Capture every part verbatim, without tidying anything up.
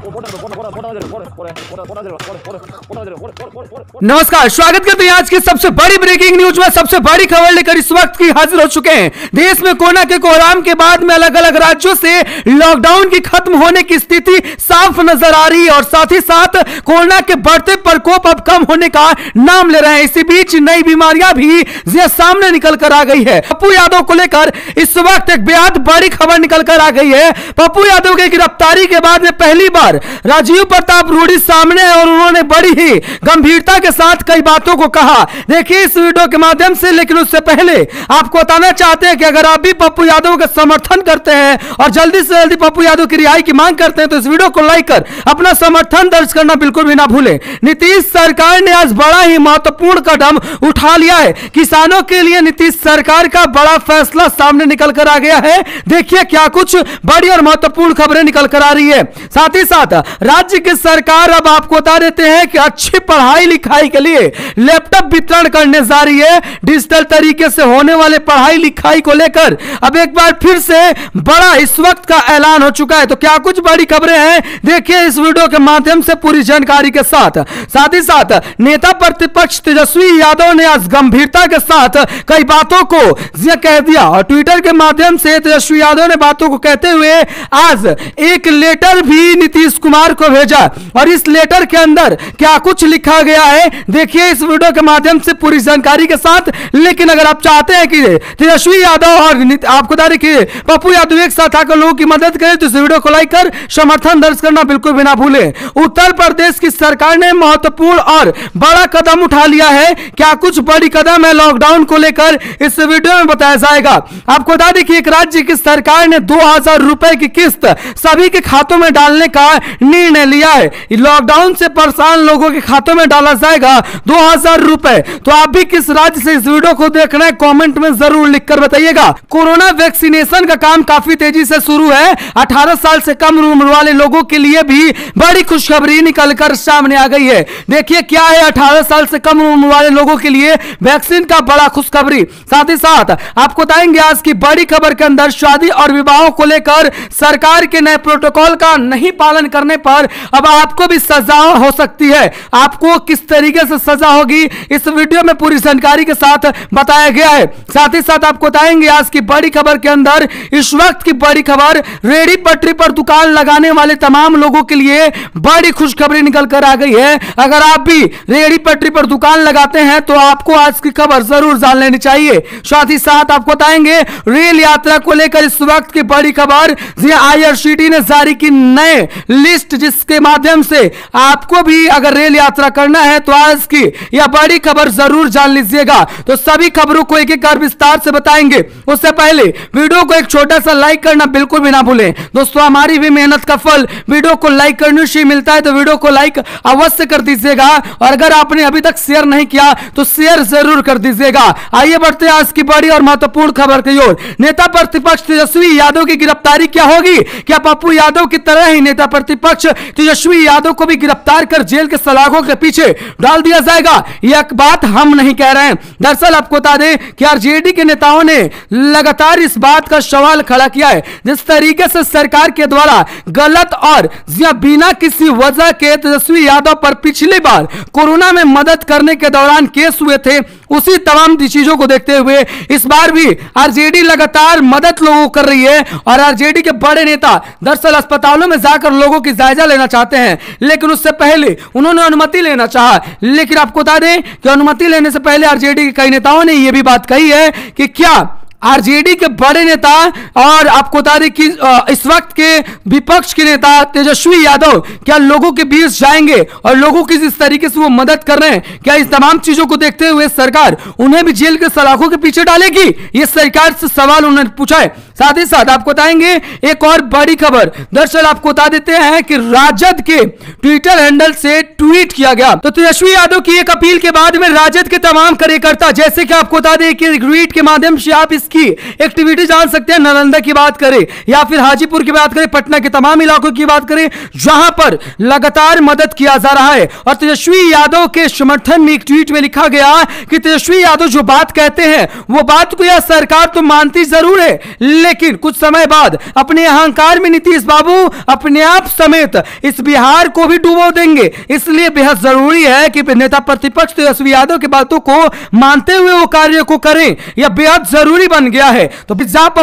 नमस्कार, स्वागत करते हैं आज की सबसे बड़ी ब्रेकिंग न्यूज में। सबसे बड़ी खबर लेकर इस वक्त की हाजिर हो चुके हैं। देश में कोरोना के कोहराम के बाद में अलग अलग राज्यों से लॉकडाउन की खत्म होने की स्थिति साफ नजर आ रही है और साथ ही साथ कोरोना के बढ़ते प्रकोप अब कम होने का नाम ले रहे हैं। इसी बीच नई बीमारियां भी सामने निकल कर आ गई है। पप्पू यादव को लेकर इस वक्त एक बेहद बड़ी खबर निकल कर आ गई है। पप्पू यादव की गिरफ्तारी के बाद में पहली बार राजीव प्रताप रूडी सामने है और उन्होंने बड़ी ही गंभीरता के साथ कई बातों को कहा। देखिए इस वीडियो के माध्यम से, लेकिन उससे पहले आपको बताना चाहते हैं कि अगर आप भी पप्पू यादव का समर्थन करते हैं और जल्दी से जल्दी पप्पू यादव की रिहाई की मांग करते हैं तो इस वीडियो को लाइक कर अपना समर्थन दर्ज करना बिल्कुल भी ना भूलें। नीतीश सरकार ने आज बड़ा ही महत्वपूर्ण कदम उठा लिया है। किसानों के लिए नीतीश सरकार का बड़ा फैसला सामने निकल कर आ गया है। देखिए क्या कुछ बड़ी और महत्वपूर्ण खबरें निकल कर आ रही है। साथ ही साथ राज्य की सरकार अब आपको बता देते हैं कि अच्छी पढ़ाई लिखाई के लिए लैपटॉप वितरण करने जा रही है। डिजिटल तरीके से होने वाले पढ़ाई लिखाई को लेकर अब एक बार फिर से बड़ा इस वक्त का ऐलान हो चुका है। तो क्या कुछ बड़ी खबरें हैं, देखिए इस वीडियो के माध्यम से पूरी जानकारी के साथ। साथ ही साथ नेता प्रतिपक्ष तेजस्वी यादव ने आज गंभीरता के साथ कई बातों को कह दिया और ट्विटर के माध्यम से तेजस्वी यादव ने बातों को कहते हुए आज एक लेटर भी नीतीश कुमार को भेजा और इस लेटर के अंदर क्या कुछ लिखा गया है देखिए इस वीडियो के माध्यम से पूरी जानकारी के साथ। लेकिन अगर आप चाहते हैं कि तेजस्वी यादव और आपको बता दें कि पप्पू यादव एक साथ आकर लोगों की मदद करें तो इस वीडियो को लाइक कर समर्थन दर्ज करना बिल्कुल भी ना भूलें। उत्तर प्रदेश की सरकार ने महत्वपूर्ण और बड़ा कदम उठा लिया है। क्या कुछ बड़ी कदम है लॉकडाउन को लेकर इस वीडियो में बताया जाएगा। आपको बता दें कि एक राज्य की सरकार ने दो हजार रुपए की किस्त सभी के खातों में डालने का निर्णय लिया है। लॉकडाउन से परेशान लोगों के खातों में डाला जाएगा दो हजार रुपए। तो आप भी किस राज्य से इस वीडियो को देख रहे हैं कमेंट में जरूर लिखकर बताइएगा। कोरोना वैक्सीनेशन का काम काफी तेजी से शुरू है। अठारह साल से कम उम्र वाले लोगों के लिए भी बड़ी खुशखबरी निकलकर सामने आ गई है। देखिए क्या है अठारह साल से कम उम्र वाले लोगों के लिए वैक्सीन का बड़ा खुशखबरी। साथ ही साथ आपको बताएंगे आज की बड़ी खबर के अंदर शादी और विवाहों को लेकर सरकार के नए प्रोटोकॉल का नहीं पालन करने पर अब आपको भी सजा हो सकती है। आपको किस तरीके से सजा होगी इस वीडियो में पूरी जानकारी के साथ बताया गया है। साथ ही साथ आपको बताएंगे आज की बड़ी खबर के अंदर इस वक्त की बड़ी खबर, रेडी पटरी पर दुकान लगाने वाले तमाम लोगों के लिए बड़ी खुशखबरी निकल कर आ गई है। अगर आप भी रेडी पटरी पर दुकान लगाते हैं तो आपको आज की खबर जरूर जान लेनी चाहिए। साथ ही साथ आपको बताएंगे रेल यात्रा को लेकर इस वक्त की बड़ी खबर, आईआरसीटी ने जारी की नए लिस्ट जिसके माध्यम से आपको भी अगर रेल यात्रा करना है तो आज की यह बड़ी खबर जरूर जान लीजिएगा। तो सभी खबरों को एक एक कर विस्तार से बताएंगे। उससे पहले वीडियो को एक छोटा सा लाइक करना बिल्कुल भी ना भूलें। दोस्तों हमारी भी मेहनत का फल वीडियो को लाइक करने से मिलता है तो वीडियो को लाइक अवश्य कर दीजिएगा और अगर आपने अभी तक शेयर नहीं किया तो शेयर जरूर कर दीजिएगा। आइए बढ़ते हैं आज की बड़ी और महत्वपूर्ण खबर की ओर। नेता प्रतिपक्ष तेजस्वी यादव की गिरफ्तारी क्या होगी? क्या पप्पू यादव की तरह ही नेता प्रतिपक्ष तेजस्वी यादव को भी गिरफ्तार कर जेल के सलाखों के पीछे डाल दिया जाएगा? यह बात हम नहीं कह रहे हैं। दरअसल आपको बता दें कि आरजेडी के नेताओं ने लगातार इस बात का सवाल खड़ा किया है जिस तरीके से सरकार के द्वारा गलत और बिना किसी वजह के तेजस्वी यादव पर पिछली बार कोरोना में मदद करने के दौरान केस हुए थे, उसी तमाम चीजों को देखते हुए इस बार भी आरजेडी लगातार मदद लोगों को कर रही है और आरजेडी के बड़े नेता दरअसल अस्पतालों में जाकर लोगों की जायजा लेना चाहते हैं। लेकिन उससे पहले उन्होंने अनुमति लेना चाहा। लेकिन आपको बता दें कि अनुमति लेने से पहले आरजेडी के कई नेताओं ने यह भी बात कही है कि क्या आरजेडी के बड़े नेता और आपको बता दें कि इस वक्त के विपक्ष के नेता तेजस्वी यादव क्या लोगों के बीच जाएंगे और लोगों की जिस तरीके से वो मदद कर रहे हैं क्या इस तमाम चीजों को देखते हुए सरकार उन्हें भी जेल के सलाखों के पीछे डालेगी? ये सरकार से सवाल उन्होंने पूछा है। साथ ही साथ आपको बताएंगे एक और बड़ी खबर। दरअसल आपको बता देते हैं कि राजद के ट्विटर हैंडल से ट्वीट किया गया। तो तेजस्वी यादव की एक अपील के बाद में राजद के तमाम कार्यकर्ता जैसे कि आपको बता दें कि ट्वीट के माध्यम से आप इस की एक्टिविटी जान सकते हैं। नालंदा की बात करें या फिर हाजीपुर की बात करें, पटना के तमाम इलाकों की बात करें जहां पर लगातार मदद किया जा रहा है। और तेजस्वी यादव के समर्थन में एक ट्वीट में लिखा गया कि तेजस्वी यादव जो बात कहते हैं वो बात को यह सरकार तो मानती जरूर है, लेकिन कुछ समय बाद अपने अहंकार में नीतीश बाबू अपने आप समेत इस बिहार को भी डुबो देंगे। इसलिए बेहद जरूरी है कि नेता प्रतिपक्ष तेजस्वी यादव की बातों को मानते हुए वो कार्य को करें, यह बेहद जरूरी बन गया है। तो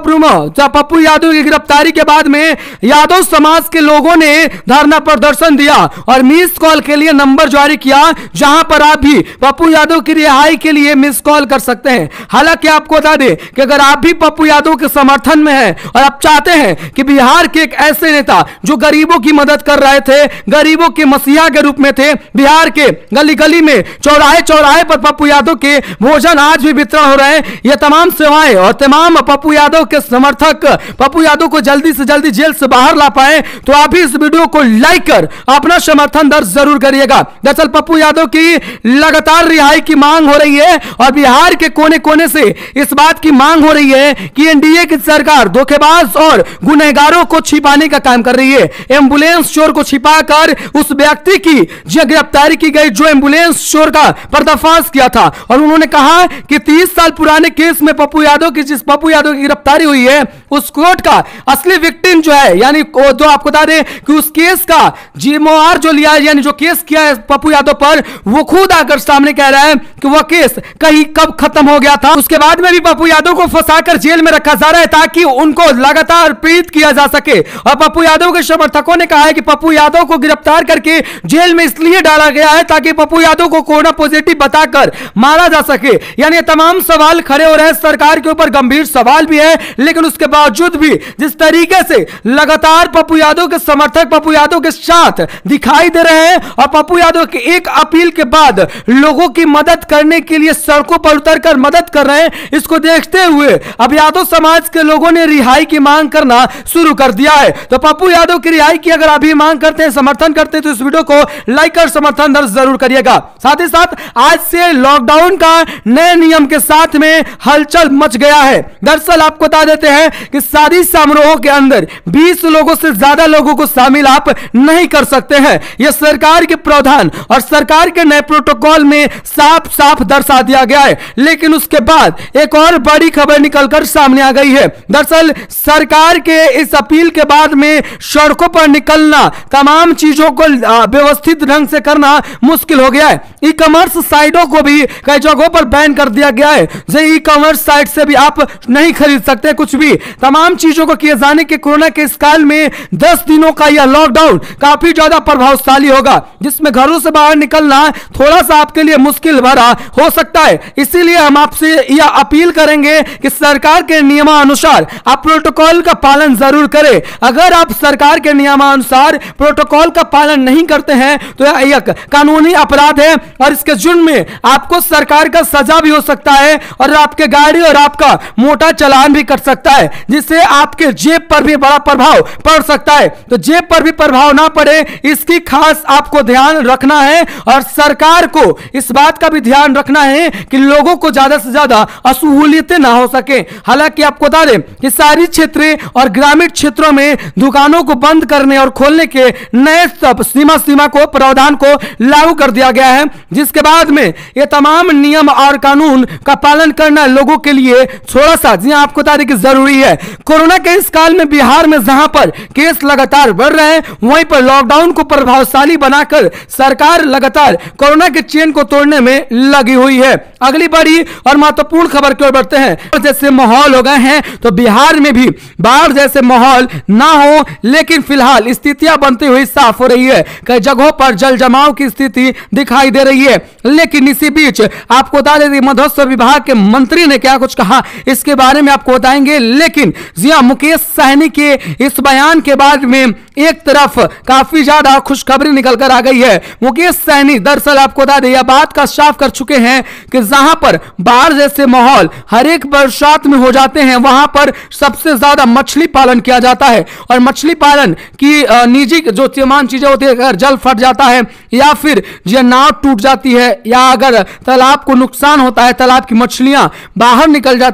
पप्पू यादव की गिरफ्तारी के बाद में यादव समाज के लोगों ने धरना प्रदर्शन दिया और मिस कॉल के लिए नंबर जारी किया, जहां पर आप भी पप्पू यादव की रिहाई के लिए मिस कॉल कर सकते हैं। हालांकि आपको बता दें कि अगर आप भी पप्पू यादव के समर्थन में हैं और आप चाहते हैं कि बिहार के एक ऐसे नेता जो गरीबों की मदद कर रहे थे, गरीबों के मसीहा के रूप में थे, बिहार के गली गली में चौराहे चौराहे पर पप्पू यादव के भोजन आज भी वितरण हो रहे हैं, ये तमाम सेवाएं और तमाम पप्पू यादव के समर्थक पप्पू यादव को जल्दी से जल्दी जेल से बाहर ला पाए, तो आप भी इस वीडियो को लाइक कर अपना समर्थन दर्ज जरूर करिएगा। दरअसल पप्पू यादव की लगातार रिहाई की मांग हो रही है और बिहार के कोने कोने से इस बात की मांग हो रही है कि एनडीए की सरकार धोखेबाज और गुनहगारों को छिपाने का काम कर रही है। एम्बुलेंस चोर को छिपाकर उस व्यक्ति की गिरफ्तारी की गई जो एम्बुलेंस चोर का पर्दाफाश किया था, और उन्होंने कहा कि तीस साल पुराने केस में पप्पू यादव की जिस पप्पू यादव की गिरफ्तारी हुई है उस कोर्ट का असली विक्टिम जो है, यानी जो आपको बता दें कि उस केस का जिम्मेवार जो लिया है, यानी जो केस किया है पप्पू यादव पर, वो खुद आकर सामने कह रहा है कि वह केस कहीं कब खत्म हो गया था। उसके बाद में भी पप्पू यादव को फंसाकर जेल में रखा जा रहा है ताकि उनको लगातार पीड़ित किया जा सके। और पप्पू यादव के समर्थकों ने कहा है कि पप्पू यादव को गिरफ्तार करके जेल में इसलिए डाला गया है ताकि पप्पू यादव को कोरोना पॉजिटिव बताकर मारा जा सके। यानी तमाम सवाल खड़े हो रहे हैं, सरकार के ऊपर गंभीर सवाल भी है, लेकिन उसके बावजूद भी जिस तरीके से लगातार पप्पू यादव के समर्थक पप्पू यादव के साथ दिखाई दे रहे हैं और पप्पू यादव की एक अपील के बाद लोगों की मदद करने के लिए सड़कों पर उतरकर मदद कर रहे हैं, इसको देखते हुए अब यादव समाज के लोगों ने रिहाई की मांग करना शुरू कर दिया है। तो पप्पू यादव की रिहाई की अगर अभी मांग करते हैं, समर्थन करते हैं, तो इस वीडियो को लाइक कर समर्थन दर्ज जरूर करिएगा। साथ ही साथ आज से लॉकडाउन का नए नियम के साथ में हलचल मच गया है। दरअसल आपको बता देते हैं कि शादी समारोह के अंदर बीस लोगों से ज्यादा लोगों को शामिल आप नहीं कर सकते हैं। यह सरकार के प्रावधान और सरकार के नए प्रोटोकॉल में साफ साफ दर्शा दिया गया है। लेकिन उसके बाद एक और बड़ी खबर निकलकर सामने आ गई है। दरअसल सरकार के इस अपील के बाद में सड़कों पर निकलना, तमाम चीजों को व्यवस्थित ढंग से करना मुश्किल हो गया है। ई कॉमर्स साइटों को भी कई जगहों पर बैन कर दिया गया है। ई कॉमर्स साइट से भी आप नहीं खरीद सकते कुछ भी। तमाम चीजों को किए जाने के कोरोना के इस काल में दस दिनों का यह लॉकडाउन काफी ज्यादा प्रभावशाली होगा, जिसमें घरों से बाहर निकलना थोड़ा सा आपके लिए मुश्किल भरा हो सकता है। इसीलिए हम आपसे यह अपील करेंगे कि सरकार के नियमानुसार आप प्रोटोकॉल का पालन जरूर करें। अगर आप सरकार के नियमानुसार प्रोटोकॉल का पालन नहीं करते हैं तो यह एक कानूनी अपराध है और इसके जुर्म में आपको सरकार का सजा भी हो सकता है और आपके गाड़ी और आपका मोटा चालान भी कर सकता है, जिससे आपके जेब पर भी बड़ा प्रभाव पड़ सकता है। तो जेब पर भी प्रभाव ना पड़े, इसकी खास आपको ध्यान रखना है और सरकार को इस बात का भी ध्यान रखना है कि लोगों को ज्यादा से ज्यादा असहूलियतें ना हो सके। हालांकि आपको बता दें कि शहरी क्षेत्र और ग्रामीण क्षेत्रों में दुकानों को बंद करने और खोलने के नए सीमा सीमा को प्रावधान को लागू कर दिया गया है, जिसके बाद में ये तमाम नियम और कानून का पालन करना लोगों के लिए थोड़ा सा जी आपको बता दें कि जरूरी है। कोरोना के इस काल में बिहार में जहां पर केस लगातार बढ़ रहे हैं, वहीं पर लॉकडाउन को प्रभावशाली बनाकर सरकार लगातार कोरोना के चेन को तोड़ने में लगी हुई है। अगली बड़ी और महत्वपूर्ण खबर की ओर बढ़ते हैं। जैसे माहौल हो गए हैं तो बिहार में भी बाढ़ जैसे माहौल ना हो, लेकिन फिलहाल स्थितियां बनती हुई साफ हो रही है। कई जगहों पर जल जमाव की स्थिति दिखाई दे रही है। लेकिन इसी बीच आपको बता दें मत्स्य विभाग के मंत्री ने क्या कुछ कहा, इसके बारे में आपको बताएंगे। लेकिन जिया मुकेश सहनी के इस बयान के बाद में एक तरफ काफी ज्यादा खुशखबरी निकलकर आ गई है। मुकेश सहनी दरअसल आपको बता दें यह बात का साफ कर चुके हैं कि जहां पर बाढ़ जैसे माहौल हर एक बरसात में हो जाते हैं, वहां पर सबसे ज्यादा मछली पालन किया जाता है और मछली पालन की निजी जो तमाम चीजें होती है, अगर जल फट जाता है या फिर जो नाव टूट जाती है या अगर तालाब को नुकसान होता है, तालाब की मछलियां बाहर निकल जाती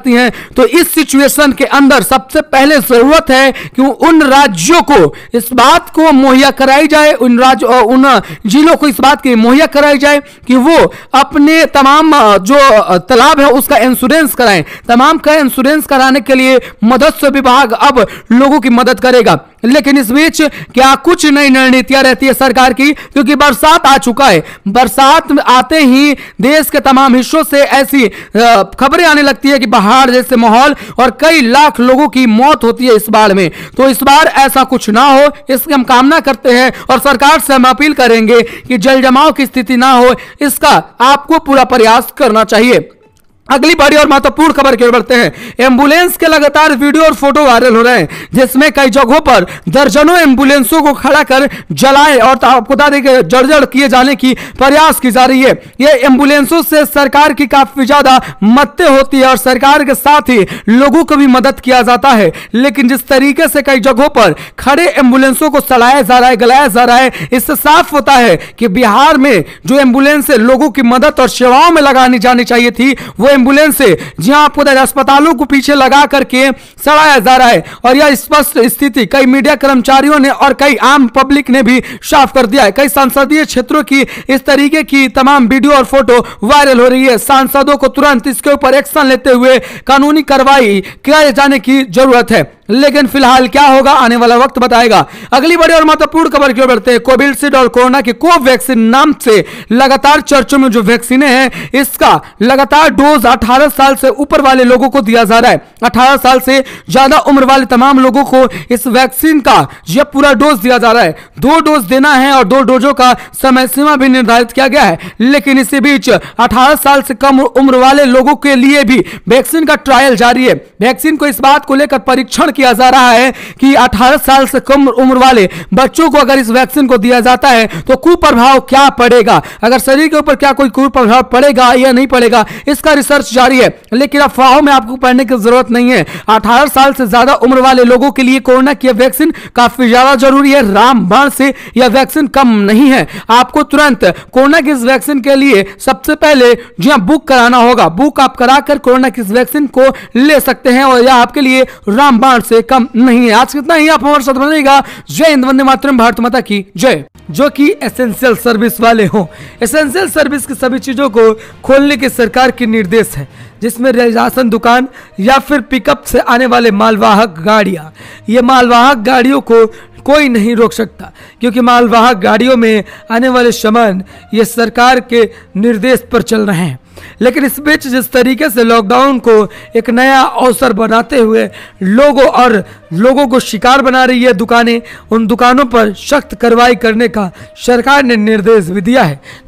करती हैं। तो इस सिचुएशन के अंदर सबसे पहले जरूरत है कि उन राज्यों को इस बात को मुहैया कराई जाए, उन राज्य उन जिलों को इस बात की मुहैया कराई जाए कि वो अपने तमाम जो तालाब है उसका इंश्योरेंस कराएं। तमाम का इंश्योरेंस कराने के लिए मत्स्य विभाग अब लोगों की मदद करेगा। लेकिन इस बीच क्या कुछ नई रणनीतियां रहती है सरकार की, क्योंकि बरसात आ चुका है। बरसात आते ही देश के तमाम हिस्सों से ऐसी खबरें आने लगती है कि बाढ़ जैसे माहौल और कई लाख लोगों की मौत होती है इस बाढ़ में। तो इस बार ऐसा कुछ ना हो, इसकी हम कामना करते हैं और सरकार से हम अपील करेंगे कि जल जमाव की स्थिति ना हो, इसका आपको पूरा प्रयास करना चाहिए। अगली बड़ी और महत्वपूर्ण खबर की ओर बढ़ते हैं। एम्बुलेंस के लगातार वीडियो और फोटो वायरल हो रहे हैं, जिसमें कई जगहों पर दर्जनों एम्बुलेंसों को खड़ा कर जलाए और आपको बता दें कि जर्जर किए जाने की प्रयास की जा रही है। ये एम्बुलेंसों से सरकार की काफी ज्यादा मदद होती है और सरकार के साथ ही लोगों को भी मदद किया जाता है। लेकिन जिस तरीके से कई जगहों पर खड़े एम्बुलेंसों को सड़ाया जा रहा है, गलाया जा रहा है, इससे साफ होता है कि बिहार में जो एम्बुलेंस लोगों की मदद और सेवाओं में लगानी जानी चाहिए थी, वो एम्बुलेंस से जी हां आपको अस्पतालों को पीछे लगा करके सड़ाया जा रहा है। और यह स्पष्ट स्थिति कई मीडिया कर्मचारियों ने और कई आम पब्लिक ने भी साफ कर दिया है। कई संसदीय क्षेत्रों की इस तरीके की तमाम वीडियो और फोटो वायरल हो रही है। सांसदों को तुरंत इसके ऊपर एक्शन लेते हुए कानूनी कार्रवाई किए जाने की जरूरत है। लेकिन फिलहाल क्या होगा आने वाला वक्त बताएगा। अगली बड़ी और महत्वपूर्ण खबर की ओर बढ़ते हैं। कोविशील्ड और कोरोना के कोवैक्सीन नाम से लगातार चर्चों में जो वैक्सीन है, इसका लगातार डोज अठारह साल से ऊपर वाले लोगों को दिया जा रहा है। अठारह साल से ज्यादा उम्र वाले तमाम लोगों को इस वैक्सीन का यह पूरा डोज दिया जा रहा है। दो डोज देना है और दो डोजों का समय सीमा भी निर्धारित किया गया है। लेकिन इसी बीच अठारह साल से कम उम्र वाले लोगों के लिए भी वैक्सीन का ट्रायल जारी है। वैक्सीन को इस बात को लेकर परीक्षण किया जा रहा है कि अठारह साल से कम उम्र वाले बच्चों को अगर इस वैक्सीन को दिया जाता है तो कुप्रभाव क्या पड़ेगा, अगर शरीर के ऊपर क्या कोई कुप्रभाव पड़ेगा या नहीं पड़ेगा, इसका रिसर्च जारी है। लेकिन अफवाहों में आपको पढ़ने की जरूरत नहीं है। अठारह साल से ज्यादा उम्र वाले लोगों के लिए कोरोना की वैक्सीन काफी ज्यादा जरूरी है। रामबाण से यह वैक्सीन कम नहीं है। आपको तुरंत कोरोना की इस वैक्सीन के लिए सबसे पहले जी हां बुक कराना होगा। बुक आप कराकर कोरोना की इस वैक्सीन को ले सकते हैं और यह आपके लिए रामबाण से कम नहीं है। आज कितना ही आप हमारे साथ बनेगा। जय हिंद, वंदे मातरम, भारत माता की जय। जो कि एसेंशियल सर्विस वाले हों, एसेंशियल सर्विस की सभी चीजों को खोलने के सरकार के निर्देश है, जिसमें राशन दुकान या फिर पिकअप से आने वाले मालवाहक गाड़ियां, ये मालवाहक गाड़ियों को कोई नहीं रोक सकता, क्योंकि मालवाहक गाड़ियों में आने वाले सामान ये सरकार के निर्देश पर चल रहे हैं। लेकिन इस बीच जिस तरीके से लॉकडाउन को एक नया अवसर बनाते हुए लोगों और लोगों को शिकार बना रही है दुकानें, उन दुकानों पर सख्त कार्रवाई करने का सरकार ने निर्देश भी दिया है।